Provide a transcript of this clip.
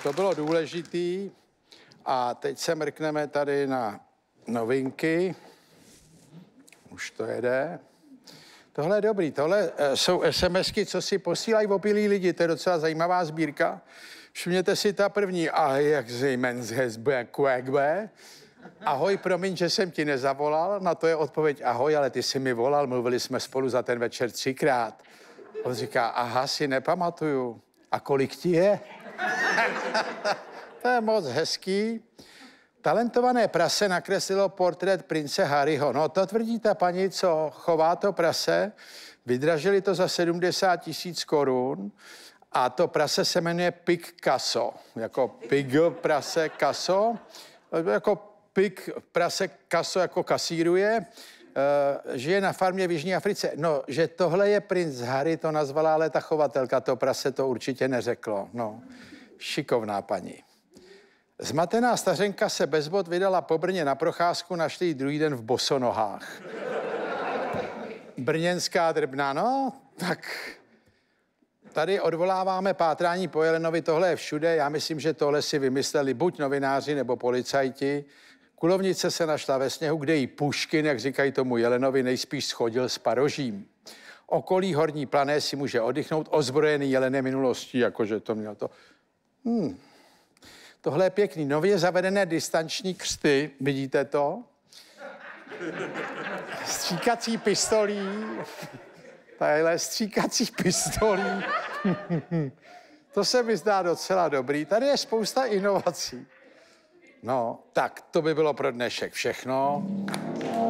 To bylo důležitý. A teď se mrkneme tady na novinky. Už to jede. Tohle je dobrý. Tohle jsou SMSky, co si posílají opilí lidi. To je docela zajímavá sbírka. Všimněte si ta první. A jak zejmen z Ahoj, promiň, že jsem ti nezavolal. Na to je odpověď ahoj, ale ty jsi mi volal, mluvili jsme spolu za ten večer 3krát. On říká, aha, si nepamatuju. A kolik ti je? To je moc hezký. Talentované prase nakreslilo portrét prince Harryho. No to tvrdí ta paní, co chová to prase. Vydražili to za 70 000 korun. A to prase se jmenuje Picasso. Jako pig prase Casso. Jako pig prase Casso jako kasíruje. Žije na farmě v Jižní Africe. No, že tohle je princ Harry, to nazvala, ale ta chovatelka to prase to určitě neřeklo. No, šikovná paní. Zmatená stařenka se bez bot vydala po Brně na procházku, našli ji druhý den v bosonohách. Brněnská drbna, no, tak tady odvoláváme pátrání po Jelenovi, tohle je všude, já myslím, že tohle si vymysleli buď novináři nebo policajti. Kulovnice se našla ve sněhu, kde jí Puškin, jak říkají tomu Jelenovi, nejspíš schodil s parožím. Okolí Horní Plané si může oddychnout ozbrojený jelené minulostí, jakože to měl to. Tohle je pěkný. Nově zavedené distanční křty, vidíte to? Stříkací pistolí. Tadyhle stříkací pistolí. To se mi zdá docela dobrý. Tady je spousta inovací. No, tak to by bylo pro dnešek všechno.